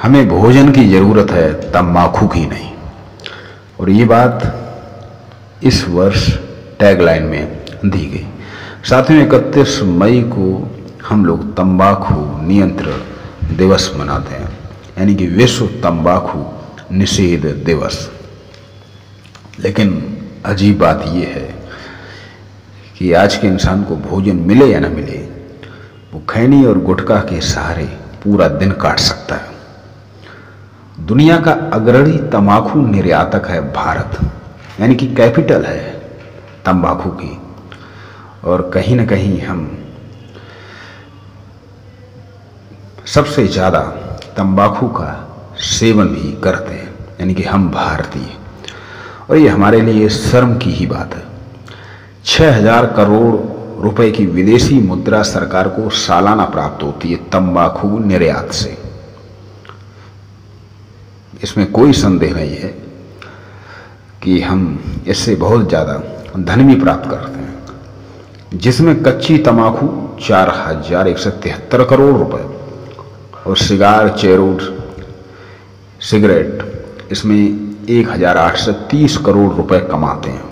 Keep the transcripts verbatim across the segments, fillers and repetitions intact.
हमें भोजन की जरूरत है, तंबाकू की नहीं। और ये बात इस वर्ष टैगलाइन में दी गई। साथ ही इकतीस मई को हम लोग तंबाकू नियंत्रण दिवस मनाते हैं, यानी कि विश्व तंबाकू निषेध दिवस। लेकिन अजीब बात यह है कि आज के इंसान को भोजन मिले या ना मिले, वो खैनी और गुटखा के सहारे पूरा दिन काट सकता है। दुनिया का अग्रणी तंबाकू निर्यातक है भारत, यानी कि कैपिटल है तंबाकू की। और कहीं ना कहीं हम सबसे ज़्यादा तंबाकू का सेवन भी करते हैं, यानी कि हम भारतीय। और ये हमारे लिए शर्म की ही बात है। छह हजार करोड़ रुपए की विदेशी मुद्रा सरकार को सालाना प्राप्त होती है तंबाकू निर्यात से। इसमें कोई संदेह नहीं है कि हम इससे बहुत ज़्यादा धन भी प्राप्त करते हैं, जिसमें कच्ची तंबाकू चार हजार एक सौ तिहत्तर करोड़ रुपए और सिगार, चेरोट, सिगरेट इसमें एक हजार आठ सौ तीस करोड़ रुपए कमाते हैं।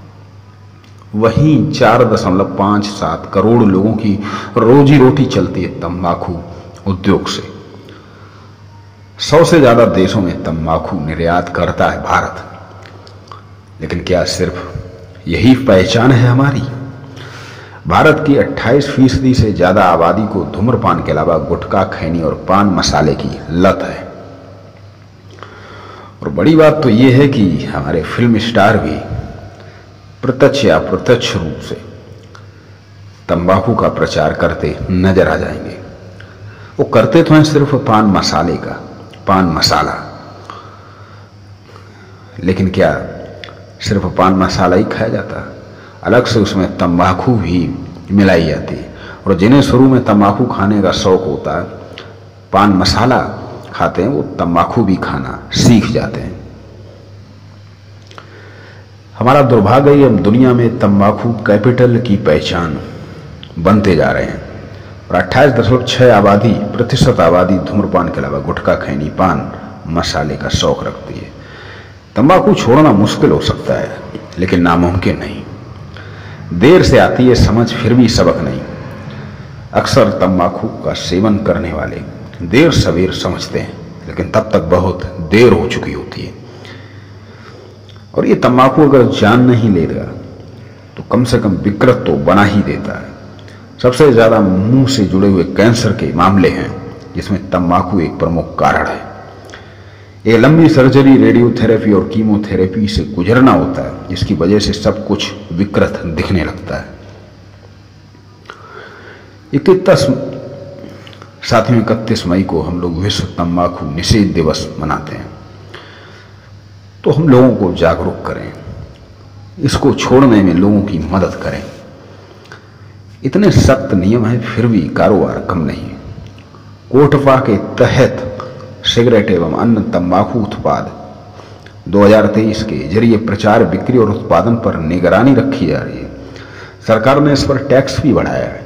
वहीं चार दशमलव पाँच सात करोड़ लोगों की रोजी रोटी चलती है तंबाकू उद्योग से। सौ से ज्यादा देशों में तंबाकू निर्यात करता है भारत। लेकिन क्या सिर्फ यही पहचान है हमारी? भारत की अट्ठाईस फीसदी से ज्यादा आबादी को धूम्रपान के अलावा गुटखा, खैनी और पान मसाले की लत है। और बड़ी बात तो यह है कि हमारे फिल्म स्टार भी प्रत्यक्ष या अप्रत्यक्ष रूप से तंबाकू का प्रचार करते नजर आ जाएंगे। वो करते तो हैं सिर्फ पान मसाले का, पान मसाला, लेकिन क्या सिर्फ पान मसाला ही खाया जाता? अलग से उसमें तंबाकू भी मिलाई जाती है। और जिन्हें शुरू में तंबाकू खाने का शौक होता है, पान मसाला खाते हैं, वो तंबाकू भी खाना सीख जाते हैं। हमारा दुर्भाग्य है, हम दुनिया में तंबाकू कैपिटल की पहचान बनते जा रहे हैं। और अट्ठाईस दशमलव छह आबादी प्रतिशत आबादी धूम्रपान के अलावा गुटखा, खैनी, पान मसाले का शौक रखती है। तंबाकू छोड़ना मुश्किल हो सकता है, लेकिन नामुमकिन नहीं। देर से आती है समझ, फिर भी सबक नहीं। अक्सर तंबाकू का सेवन करने वाले देर सवेर समझते हैं, लेकिन तब तक बहुत देर हो चुकी होती है। और ये तंबाकू अगर जान नहीं लेगा तो कम से कम विकृत तो बना ही देता है। सबसे ज्यादा मुंह से जुड़े हुए कैंसर के मामले हैं, जिसमें तंबाकू एक प्रमुख कारण है। ये लंबी सर्जरी, रेडियोथेरेपी और कीमोथेरेपी से गुजरना होता है, जिसकी वजह से सब कुछ विकृत दिखने लगता है। इकतीस साथियों इकतीस मई को हम लोग विश्व तंबाकू निषेध दिवस मनाते हैं। तो हम लोगों को जागरूक करें, इसको छोड़ने में लोगों की मदद करें। इतने सख्त नियम हैं, फिर भी कारोबार कम नहीं है। कोटपा के तहत सिगरेट एवं अन्य तंबाकू उत्पाद दो हज़ार तेईस के जरिए प्रचार, बिक्री और उत्पादन पर निगरानी रखी जा रही है। सरकार ने इस पर टैक्स भी बढ़ाया है।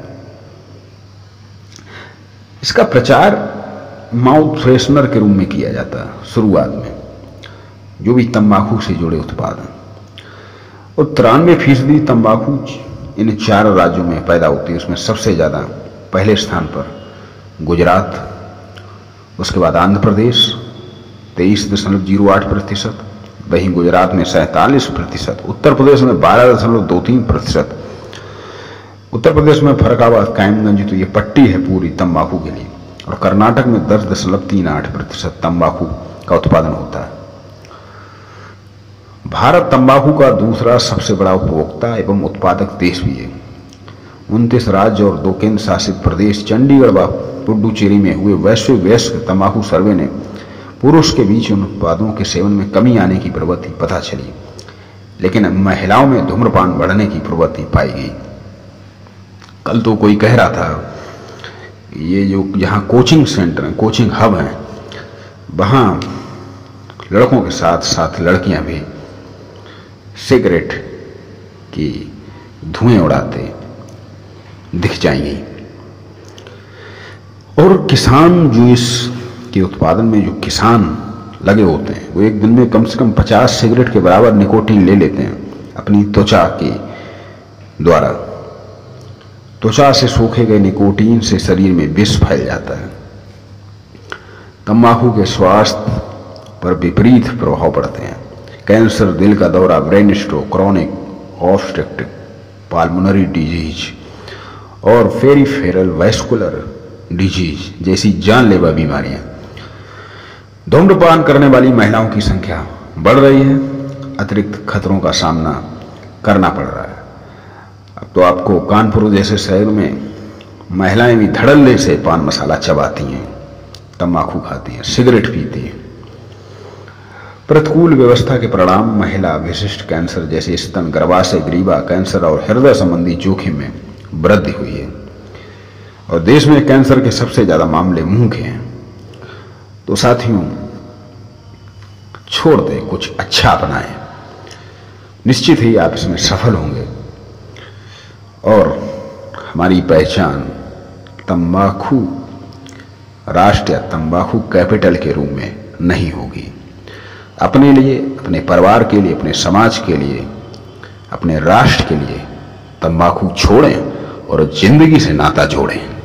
इसका प्रचार माउथ फ्रेशनर के रूप में किया जाता है शुरुआत में, जो भी तंबाकू से जुड़े उत्पाद हैं। और तिरानवे फीसदी तंबाकू इन चार राज्यों में पैदा होती है। उसमें सबसे ज़्यादा पहले स्थान पर गुजरात, उसके बाद आंध्र प्रदेश तेईस दशमलव जीरो आठ प्रतिशत, वहीं गुजरात में सैंतालीस प्रतिशत, उत्तर प्रदेश में बारह दशमलव दो तीन प्रतिशत। उत्तर प्रदेश में फरक्काबाद, कायमगंज, तो ये पट्टी है पूरी तंबाकू के लिए। और कर्नाटक में दस दशमलव तीन आठ प्रतिशत तंबाकू का उत्पादन होता है। भारत तंबाकू का दूसरा सबसे बड़ा उपभोक्ता एवं उत्पादक देश भी है। उनतीस राज्य और दो केंद्र शासित प्रदेश, चंडीगढ़ व पुडुचेरी में हुए वैश्विक वयस्क तंबाकू सर्वे ने पुरुष के बीच उन उत्पादों के सेवन में कमी आने की प्रवृत्ति पता चली, लेकिन महिलाओं में धूम्रपान बढ़ने की प्रवृत्ति पाई गई। कल तो कोई कह रहा था ये जो यहाँ कोचिंग सेंटर हैं, कोचिंग हब हैं, वहाँ लड़कों के साथ साथ लड़कियां भी सिगरेट की धुएं उड़ाते दिख जाएंगी। और किसान जो इस के उत्पादन में जो किसान लगे होते हैं वो एक दिन में कम से कम पचास सिगरेट के बराबर निकोटीन ले लेते हैं अपनी त्वचा के द्वारा। त्वचा से सोखे गए निकोटीन से शरीर में विष फैल जाता है। तंबाकू के स्वास्थ्य पर विपरीत प्रभाव पड़ते हैं। कैंसर, दिल का दौरा, brain stroke, chronic obstructive pulmonary disease और पेरिफेरल वैस्कुलर डिजीज जैसी जानलेवा बीमारियां। धूम्रपान करने वाली महिलाओं की संख्या बढ़ रही है, अतिरिक्त खतरों का सामना करना पड़ रहा है। अब तो आपको कानपुर जैसे शहर में महिलाएं भी धड़ल्ले से पान मसाला चबाती हैं, तंबाकू खाती हैं, सिगरेट पीती हैं। प्रतिकूल व्यवस्था के परिणाम महिला विशिष्ट कैंसर जैसे स्तन, गर्भाशय, ग्रीवा कैंसर और हृदय संबंधी जोखिम में वृद्धि हुई है। और देश में कैंसर के सबसे ज्यादा मामले मुंह के हैं। तो साथियों, छोड़ दें, कुछ अच्छा अपनाएं, निश्चित ही आप इसमें सफल होंगे और हमारी पहचान तंबाकू राष्ट्र या तंबाकू कैपिटल के रूप में नहीं होगी। अपने लिए, अपने परिवार के लिए, अपने समाज के लिए, अपने राष्ट्र के लिए तंबाकू छोड़ें और जिंदगी से नाता जोड़ें।